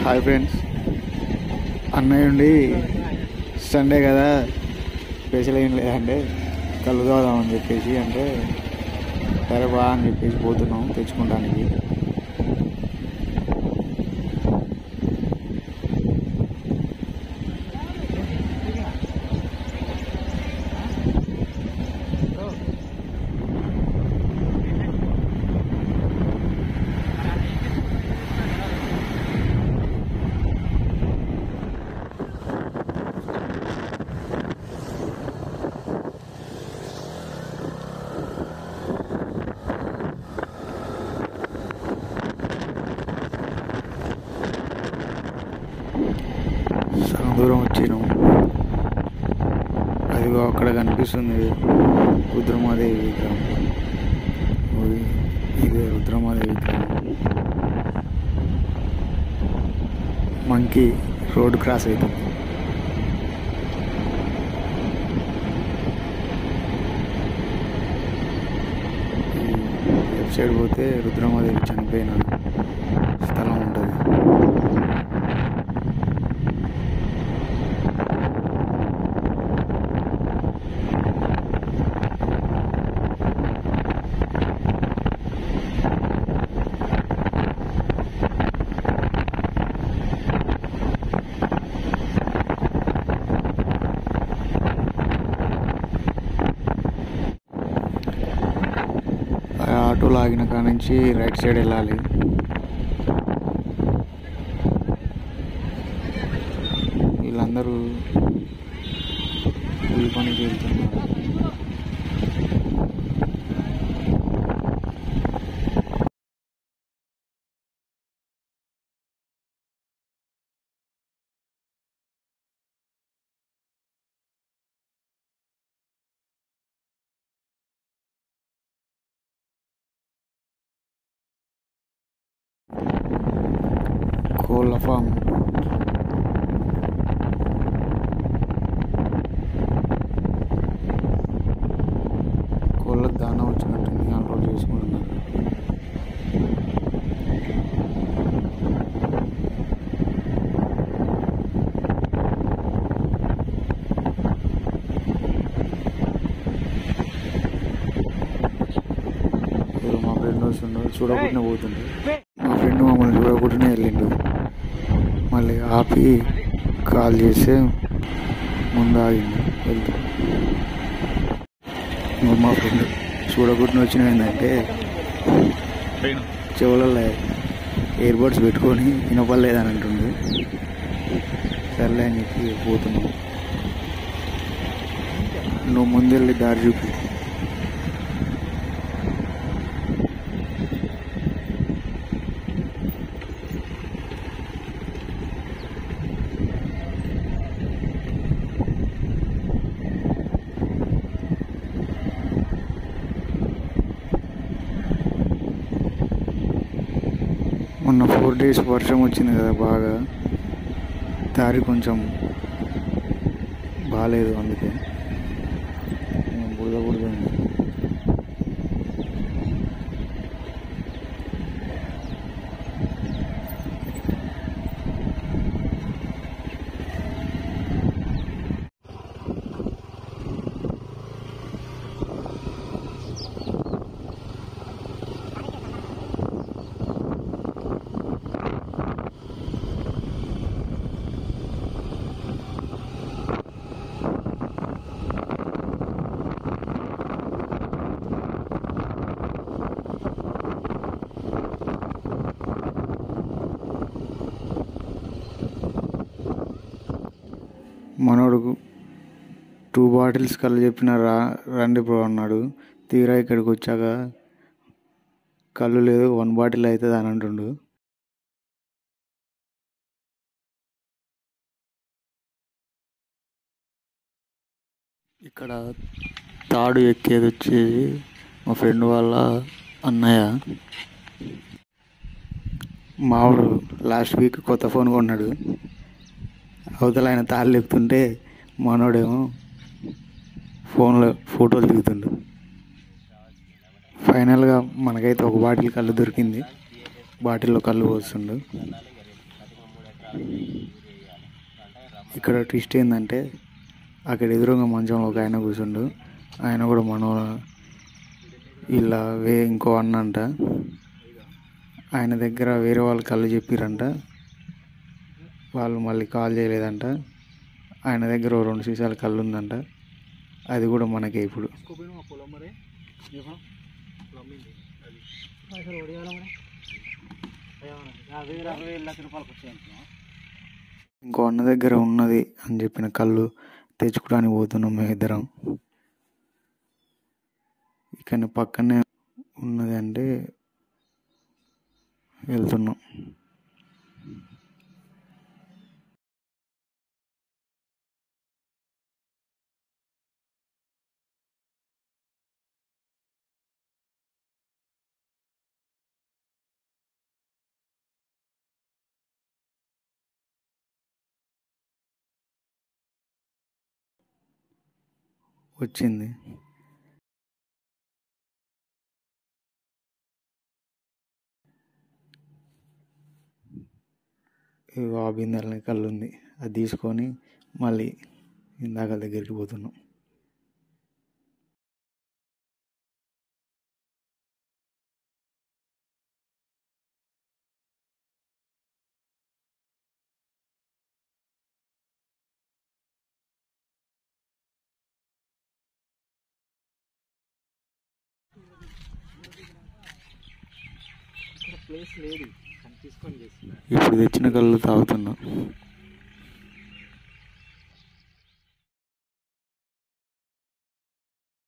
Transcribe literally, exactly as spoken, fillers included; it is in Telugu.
హాయ్ ఫ్రెండ్స్, అన్నయ్య ఉండి సండే కదా స్పెషల్ ఏం లేదంటే కళ్ళు తాగుదామని చెప్పేసి అంటే సరే బా అని చెప్పేసి పోతున్నాం తెచ్చుకోవడానికి. సగం దూరం వచ్చినాం. అదిగో అక్కడ కనిపిస్తుంది రుద్రమాదేవి విగ్రహం. ఇదే రుద్రమాదేవి విగ్రహం. మంకీ రోడ్ క్రాస్ అవుతుంది. లెఫ్ట్ సైడ్ పోతే రుద్రమాదేవి చనిపోయిన స్థలం ఉంటుంది. ఆటో లాగిన కాడ నుంచి రైట్ సైడ్ వెళ్ళాలి. వీళ్ళందరూ కూలి పనికి వెళ్తున్నారు. కోళ్ళ ఫామ్. కోళ్ళకు దానా వచ్చినట్టుంది, అన్లోడ్ చేసుకుంటున్నారు. మా ఫ్రెండ్ వస్తుండు, చూడకుండా పోతుండు. మా ఫ్రెండ్ మమ్మల్ని చూడకుండానే వెళ్ళిండు. మళ్ళీ ఆపి కాల్ చేస్తే ముందు ఆగింది వెళ్తూ. మా ఫ్రెండ్ చూడకుండా వచ్చిన ఏంటంటే చెవులలో ఇయర్ బడ్స్ పెట్టుకొని వినపడలేదని అంటుండు. సర్లే అని చెప్పి పోతున్నాం. నువ్వు ముందెళ్ళి దారి చూపి. మొన్న ఫోర్ డేస్ వర్షం వచ్చింది కదా, బాగా దారి కొంచెం బాగాలేదు, అందుకే బురద బురద ఉంది. మనోడు టూ బాటిల్స్ కళ్ళు చెప్పిన రా రండి బ్రో అన్నాడు. తీరా ఇక్కడికి వచ్చాక కళ్ళు లేదు, వన్ బాటిల్ అవుతుంది అని అంటుండు. ఇక్కడ తాడు ఎక్కేది వచ్చేది మా ఫ్రెండ్ వాళ్ళ అన్నయ్య. మావాడు లాస్ట్ వీక్ కొత్త ఫోన్ కొన్నాడు. అవతల ఆయన తాళ్ళు ఎక్కుతుంటే మనోడేమో ఫోన్లో ఫోటోలు దిగుతుండు. ఫైనల్గా మనకైతే ఒక బాటిల్ కళ్ళు దొరికింది. బాటిల్లో కళ్ళు పోస్తుండు. ఇక్కడ ట్విస్ట్ ఏంటంటే అక్కడ ఎదురుగా మంచంలో ఒక ఆయన కూర్చుండు. ఆయన కూడా మనో ఇలా వే ఇంకో అన్న అంట. ఆయన దగ్గర వేరే వాళ్ళు కళ్ళు చెప్పిరంట. వాళ్ళు మళ్ళీ కాల్ చేయలేదంట. ఆయన దగ్గర ఓ రెండు సీసాల కళ్ళు ఉందంట. అది కూడా మనకే ఇప్పుడు. ఇంకో అన్న దగ్గర ఉన్నది అని చెప్పిన కళ్ళు తెచ్చుకోవడానికి పోతున్నాం మేము ఇద్దరం. ఇక్కడ పక్కనే ఉన్నది అంటే వెళ్తున్నాం. వచ్చింది. ఆ బిందెలని కళ్ళు ఉంది. అది తీసుకొని మళ్ళీ ఇందాక దగ్గరికి పోతున్నాం. ఇప్పుడు తెచ్చిన కళ్ళు తాగుతున్నాం.